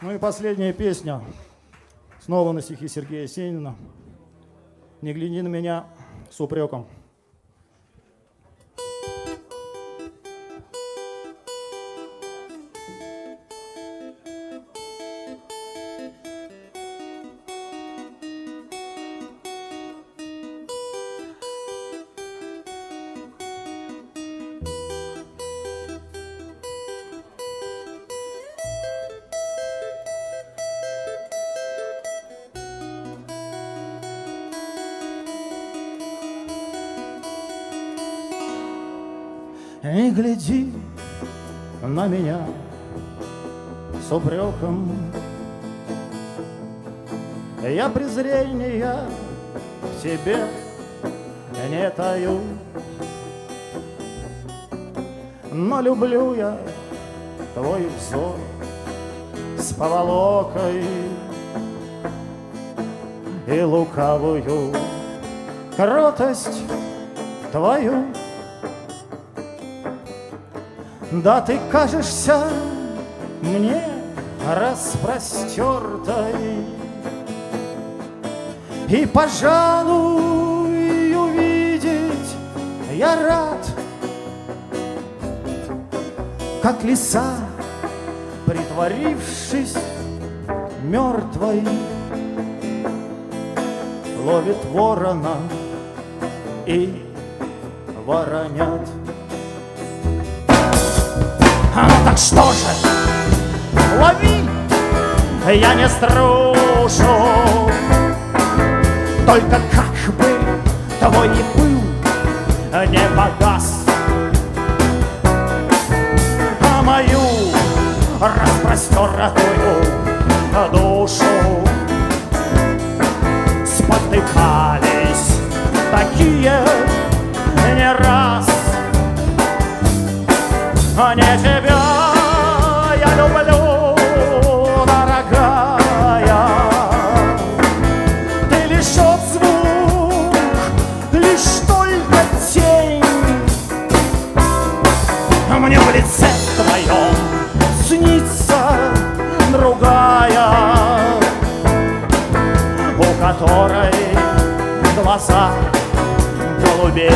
Ну и последняя песня, снова на стихи Сергея Есенина. «Не гляди на меня с упреком». Не гляди на меня с упреком, я презрения к тебе не таю, но люблю я твой взор с поволокой и лукавую кротость твою. Да ты кажешься мне распростертой, и, пожалуй, увидеть я рад, как лиса, притворившись мертвой, ловит ворона и воронят. Ну так что же, лови, я не струшу, только как бы твой пыл не погас, а мою распростертую душу спотыкались такие не раз. А не тебя я люблю, дорогая, ты лишь отзвук, лишь только тень. Мне в лице твоем снится другая, у которой глаза голубей.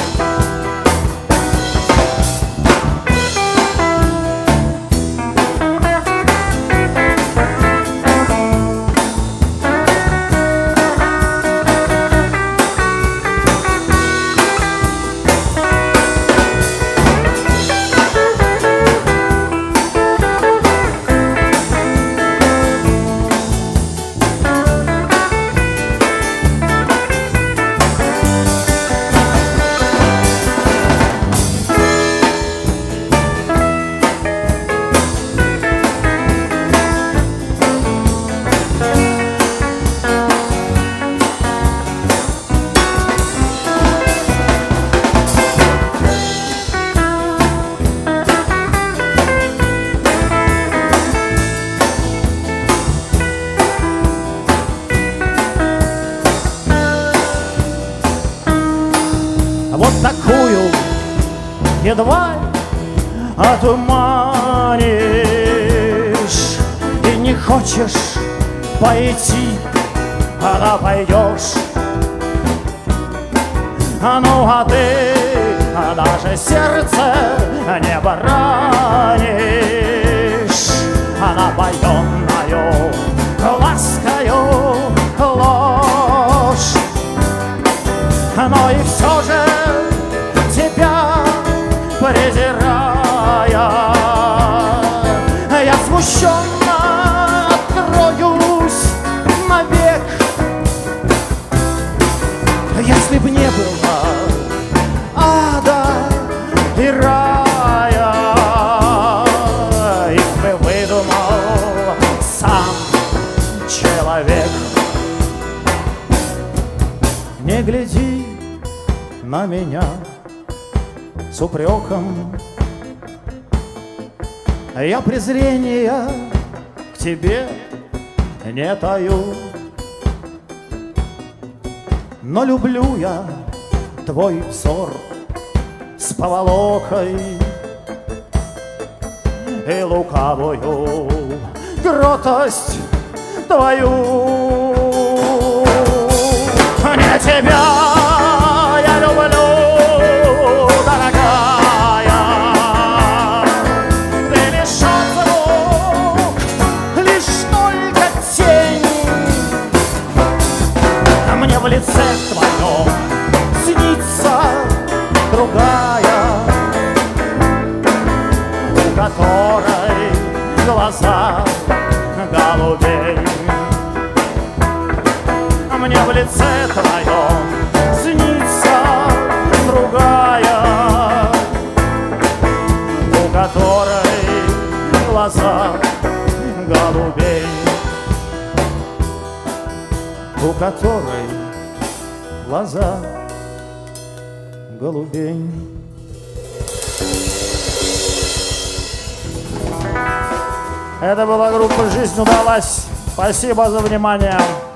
Вот такую едва отуманишь, и не хочешь пойти, а пойдешь. Ну а ты даже сердце не баранишь, а напоенную ласкою ложь. Но и все же тебя презирая, я смущенно откроюсь навек. Если б не было ада и рая, их бы выдумал сам человек. Не гляди на меня с упреком, я презрения к тебе не таю, но люблю я твой взор с поволокой и лукавую кротость твою. Не тебя я люблю, дорогая, ты лишь отзвук, лишь только тень. Мне в лице твоем снится другая, у которой глаза голубей. Мне в лице твоем снится другая, у которой глаза голубей, у которой глаза голубей. Это была группа «Жизнь удалась». Спасибо за внимание.